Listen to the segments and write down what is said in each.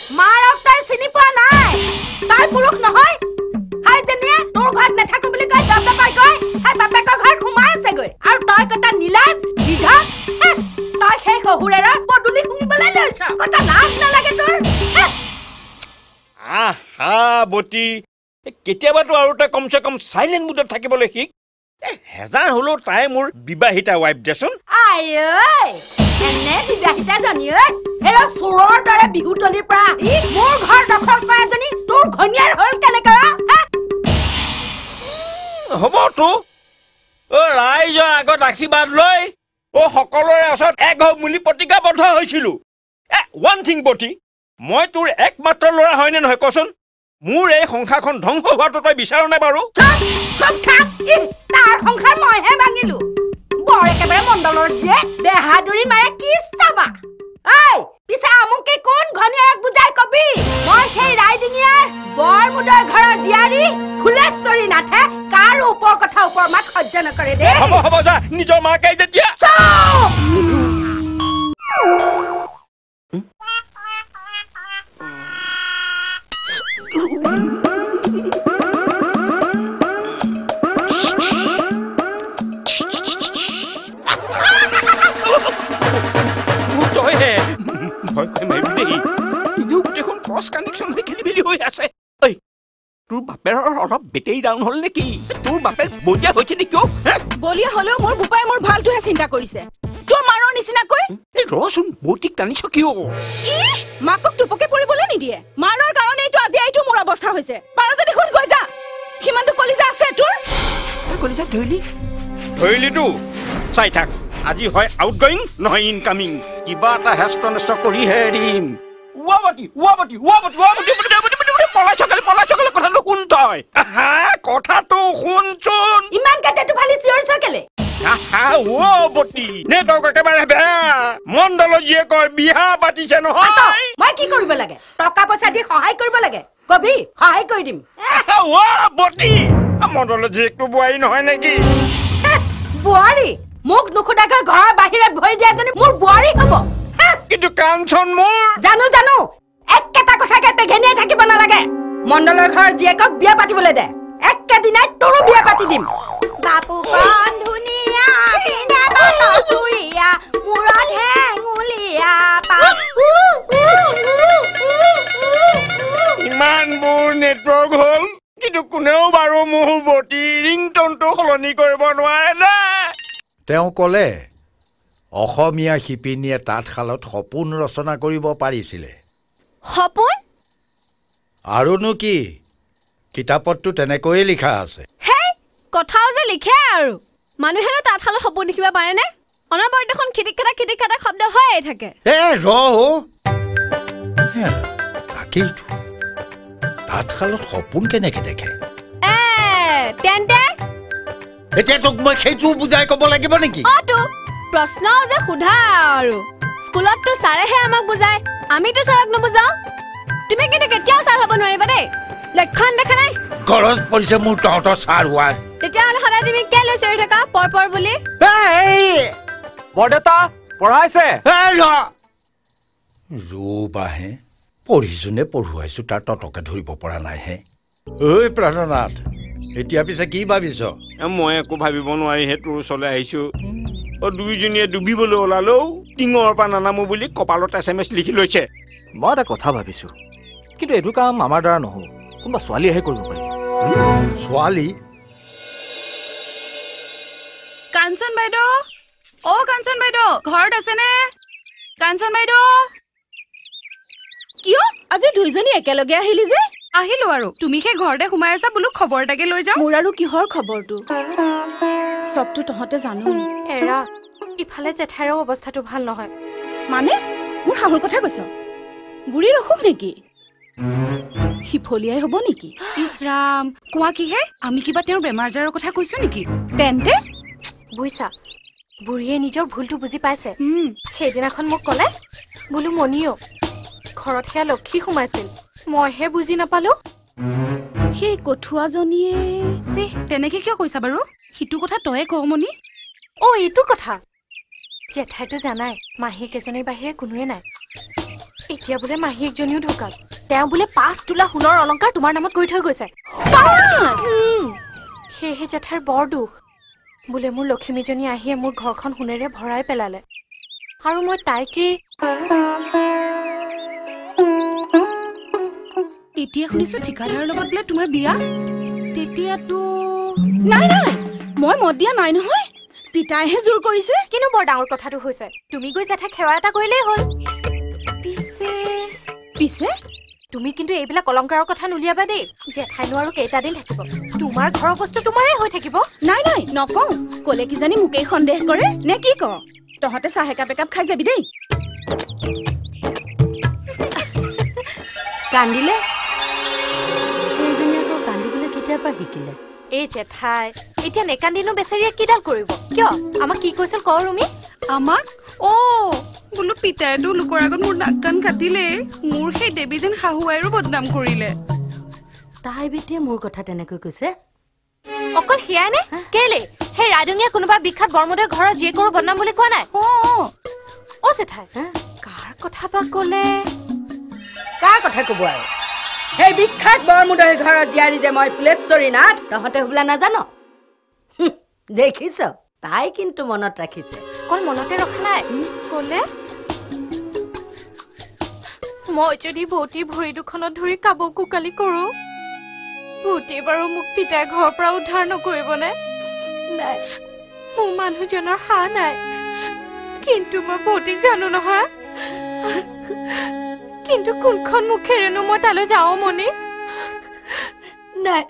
মাৰক তই চিনি পোৱা নাই তাই পুৰুষ নহয় হাই জেনিয়ে তোৰ ঘৰত নেথাকো বুলি কয় দব দবাই কয় হাই বাপেকৰ ঘৰত সোমাই আছে গৈ আৰু তই কটা নীলাজ বিধক তই সেই শহুৰেৰ পদুলি শুনিবলৈ লৈছ কথা লাজ নালাগে তোৰ আহা বটি কেতিয়াবাতো আৰু তই কমচে কম সাইলেন্ট মুডত থাকিবলৈ শিক হেজাৰ হলো তাই মোৰ বিবাহিতা ৱাইফ দেচোন আই এনে বিবাহিতা জনী হেৰা চোৰৰ দৰে বিহুতলিৰ পৰা আহি মোৰ ঘৰ দখল কৰা জনী তোৰ ঘনিয়াৰ হ'ল কেনেকৈ হ'বতো ৰাইজৰ আগত আশীৰ্বাদ লৈ সকলোৰে ওচৰত এক মূলি প্ৰতিজ্ঞাবদ্ধ হৈছিলো ওৱান থিং বটি মই তোৰ একমাত্ৰ ল'ৰা হয়নে নহয় কচোন মোৰ এই সংসাৰখন ধ্বংস হোৱাটো তই বিচাৰ নাই বাৰু তাৰ সংসাৰ মইহে ভাঙিলো বৰ একেবাৰে মণ্ডলৰ যে বেহাদুৰি মাৰে কি চাবা পিছে আমুকে কোন ঘনিয়াক বুজাই কবি মই সেই ৰাইডিঙিয়াৰ বৰমুদৰ ঘৰৰ জীয়াৰী ফুলেশ্বৰী নাথে কাৰ ওপৰ কথা ওপৰ মাক সহ্য নকৰে দে হ'ব যা নিজৰ মাকে যেতিয়া তোৰ বাপেৰ অলপ বেটেৰী ডাউন হ'ল নেকি তোৰ বাপেৰ বলিয়া হৈছে নেকি বলিয়া হলেও মোৰ বোপাই মোৰ ভালটোহে চিন্তা কৰিছে তোৰ মাৰৰ নিচিনাকৈ ৰচোন বৌটিক টানিছ কিয় মাকক টোপকে পৰিবলৈ নিদিয়ে মাৰৰ কাৰণে এইটো আজি এইটো মোৰ অৱস্থা হৈছে পাৰ যদি শুন গৈ যা কিমানটো কলিজা আছে তোৰ কলিজা ধৰিলিতো চাই থাক আজি হয় আউটগয়িং নহয় ইনকামিং কিবা এটা হেষ্ট নেষ্ট কৰিহে এৰিম কথাটো শুন তই কথাটো শুনচোন ইমান কাটেটো ভালি চিঞৰিছ কেলে নেটৱৰ্ক একেবাৰে বেয়া মণ্ডলৰ জীয়েকৰ বিয়া পাতিছে নহয় মই কি কৰিব লাগে টকা পইচা দি সহায় কৰিব লাগে কবি সহায় কৰি দিম মণ্ডলৰ জীয়েকটো বোৱাৰী নহয় নেকি বোৱাৰী মোক নুখুধাকৈ ঘৰৰ বাহিৰে ভৰি দিয়া জনী মোৰ বোৱাৰী হ'ব কিন্তু কাঞ্চন মোৰ জানো একেটা কথাকে বেঘেনিয়াই থাকিব নালাগে মণ্ডলৰ ঘৰৰ জীয়েকক বিয়া পাতিবলৈ দে একেদিনাই তোৰো বিয়া পাতি দিম বাপু কণ ধুনীয়া পিনে বাটৰ চুৰিয়া মূৰত হেঙুলীয়া ইমানবোৰ নেটৱৰ্ক হ'ল কিন্তু কোনেও বাৰু মোৰ বটি ৰিংটনটো সলনি কৰিব নোৱাৰে না তেওঁ ক'লে অসমীয়া শিপিনীয়ে তাঁতশালত সপোন ৰচনা কৰিব পাৰিছিলে সপোন আৰুনো কি কিতাপততো তেনেকৈয়ে লিখা আছে হেই কথাও যে লিখে আৰু মানুহেনো তাঁতশালত সপোন দেখিব পাৰেনে অনবৰত দেখোন খিটিক খাটা শব্দ হৈয়ে থাকে তাকেইতো তাঁতশালত সপোন কেনেকে দেখে তেন্তে এতিয়া তোক মই সেইটো বুজাই ক'ব লাগিব নেকি প্ৰশ্ন যে সোধা আৰু স্কুলততো ছাৰেহে আমাক বুজাই আমিতো ছাৰক নুবুজাও তুমি কিন্তু কেতিয়াও ছাৰ হ'ব নোৱাৰিবা দেই লক্ষণ দেখা নাই গৰজ পৰিছে মোৰ তহঁতৰ ছাৰ হোৱাৰ তেতিয়াহ'লে সদায় তুমি কেলৈ চিঞৰি থাকা পৰ বুলি বৰদেউতা পঢ়াইছে ৰবাহে পঢ়িছো নে পঢ়ুৱাইছো তাৰ ততকে ধৰিব পৰা নাই হে ঐ প্ৰাণনাথ এতিয়া পিছে কি ভাবিছ মই একো ভাবিব নোৱাৰিহে তোৰ ওচৰলৈ আহিছো দুইজনীয়ে ডুবিবলৈ ওলালেও টিঙৰ পৰা নানামো বুলি কপালত SMS লিখি লৈছে মই এটা কথা ভাবিছো কিন্তু এইটো কাম আমাৰ দ্বাৰা নহ'ব কোনোবা ছোৱালীহে কৰিব পাৰিব ছোৱালী কাঞ্চন বাইদেউ কাঞ্চন বাইদেউ ঘৰত আছেনে কাঞ্চন বাইদেউ কিয় আজি দুইজনী একেলগে আহিলি যে আহিলো আৰু তুমি সেই ঘৰতে সোমাই আছা বোলো খবৰ এটাকে লৈ যাওঁ মোৰ আৰু কিহৰ খবৰটো সবটো তহঁতে জানো এৰা ইফালে জেঠাইৰ অৱস্থাটো ভাল নহয় মানে মোৰ শাহুৰ কথা কৈছ বুঢ়ীৰ অসুখ নেকি হিফলিয়াই হ'ব নেকি ইছৰাম কোৱা কিহে আমি কিবা তেওঁৰ বেমাৰ আজাৰৰ কথা কৈছো নেকি তেন্তে বুইছা বুঢ়ীয়ে নিজৰ ভুলটো বুজি পাইছে সেইদিনাখন মোক ক'লে বোলো মনিও ঘৰত সেয়া লক্ষী সোমাইছিল মইহে বুজি নাপালো সেই কঠুৱাজনীয়ে তেনেকে কিয় কৈছা বাৰু সিটো কথা তয়ে কওঁ মনি এইটো কথা জেঠাইটো জানাই মাহীক এজনীৰ বাহিৰে কোনোৱে নাই এতিয়া বোলে মাহীয়েকজনীও ঢুকাল তেওঁ বোলে 5 তোলা সোণৰ অলংকাৰ তোমাৰ নামত কৰি থৈ গৈছে সেয়েহে জেঠাইৰ বৰ দুখ বোলে মোৰ লক্ষ্মীজনী আহিয়ে মোৰ ঘৰখন সোণেৰে ভৰাই পেলালে আৰু মই তাইকে এতিয়া শুনিছো ঠিকাদাৰৰ লগত বোলে তোমাৰ বিয়া তেতিয়াতো নাই মই মত দিয়া নাই নহয় পিতাইহে জোৰ কৰিছে কিনো বৰ ডাঙৰ কথাটো হৈছে তুমি গৈ জেঠাইক সেৱা এটা কৰিলেই হ'ল পিছে তুমি কিন্তু এইবিলাক অলংকাৰৰ কথা নুলিয়াবা দেই জেঠাইনো আৰু কেইটা দিন থাকিব তোমাৰ ঘৰৰ বস্তু তোমাৰে হৈ থাকিব নাই নকওঁ ক'লে কি জানি মোকেই সন্দেহ কৰে নে কি ক তহঁতে চাহ একাপ খাই যাবি দেই কান্দিলে সেইজনী আকৌ কান্দিবলৈ কেতিয়াৰ পৰা শিকিলে এই জেঠাই এতিয়া নেকান্দিনো বেচাৰীয়ে কিডাল কৰিব কিয় আমাক কি কৈছিল ক ৰুমি আমাক বোলো পিতাইতো লোকৰ আগত মোৰ নাক কাণ কাটিলে মোৰ সেই দেৱী যেন শাহুৱাইৰো বদনাম কৰিলে তাই বেটিয়ে মোৰ কথা তেনেকৈ কৈছে অকল সেয়াই নে কেলে সেই ৰাইডঙীয়া কোনোবা বিখ্যাত বৰমুদৈ ঘৰৰ জীয়ে কৰো বদনাম বুলি কোৱা নাই জেঠাই কাৰ কথা বা ক'লে কাৰ কথা ক'ব আৰু সেই বিখ্যাত বৰমুদৈ ঘৰৰ জীয়াৰী যে মই ফুলেশ্বৰী নাথ তহঁতে বোলা নাজানো দেখিছ তাই কিন্তু মনত ৰাখিছে অকল মনতে ৰখা নাই ক'লে মই যদি বৌতি ভৰি দুখনত ধৰি কাবৌ কোকালি কৰো বৌতি বাৰু মোক পিতাৰ ঘৰৰ পৰা উদ্ধাৰ নকৰিবনে নাই মোৰ মানুহজনৰ হা নাই কিন্তু মই বৌতিক জানো নহয় কিন্তু কোনখন মুখেৰেনো মই তালৈ যাওঁ মনি নাই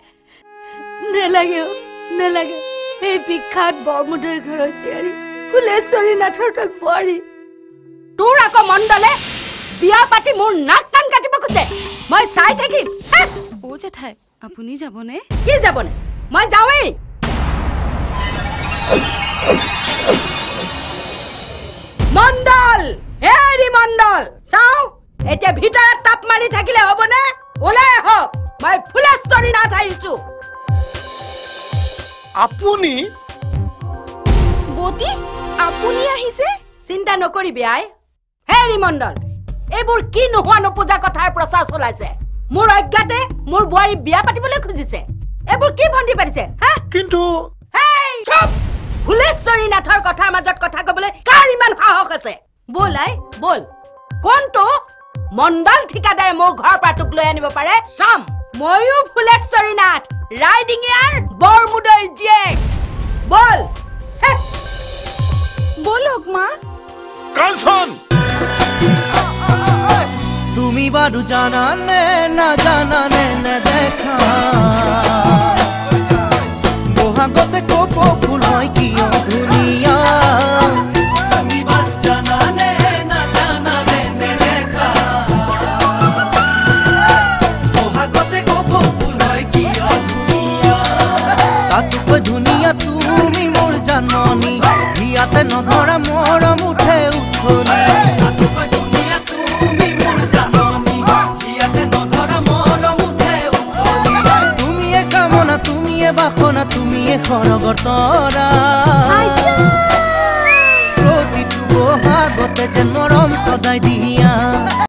নেলাগে এই বিখ্যাত বৰমুদৈ ঘৰৰ জীয়াৰী ফুলেশ্বৰী নাথৰ তই বোৱাৰী তোৰ আকৌ মণ্ডলে বিয়া পাতি মোৰ নাক কাণ কাটিব খোজে মই চাই থাকিম জেঠাই আপুনি যাবনে কি যাবনে মই যাওঁৱেই মণ্ডল হেৰি মণ্ডল চাওঁ এতিয়া ভিতৰত তাপ মাৰি থাকিলে হ'বনে ওলাই আহক মই ফুলেশ্বৰী নাথ আহিছো আপুনি বৌতি আপুনি আহিছে চিন্তা নকৰিবি আই হেৰি মণ্ডল এইবোৰ কি নোহোৱা নপূজা কথাৰ প্ৰচাৰ চলাইছে মোৰ অজ্ঞাতে মোৰ বোৱাৰী বিয়া পাতিবলৈ খুজিছে এইবোৰ কি ভণ্টি পাতিছে কিন্তু চুপ ফুলেশ্বৰী নাথৰ কথাৰ মাজত কথা ক'বলৈ কাৰ ইমান সাহস আছে বল আই বল কোনটো মণ্ডল ঠিকাদাৰে মোৰ ঘৰৰ পৰা তোক লৈ আনিব পাৰে চাম ময়ো ফুলেশ্বৰী নাথ ৰাইডিঙিয়াৰ বৰমুদৈৰ জীয়েক বল বলক মা কাঞ্চন তুমি বারু জানানে না জানানে না দেখা বহাগতে কোপ ফুল হয় কি দুনিয়া তুমি বারু জানানে না জানানে না দেখা বহাগতে কোপ ফুল হয় কি দুনিয়া তাতুক দুনিয়া তুমি মোর জাননি হিয়াতে নধরা মরম উঠে উঠনি তাতুক দুনিয়া তুমি মোর জাননি হিয়াতে নধরা মরম উঠে উঠনি তুমি এ কামনা তুমি এ বাসনা তুমি এ খৰগতৰা প্ৰতিটো বহাগতে যেন মৰম সদায় দিয়া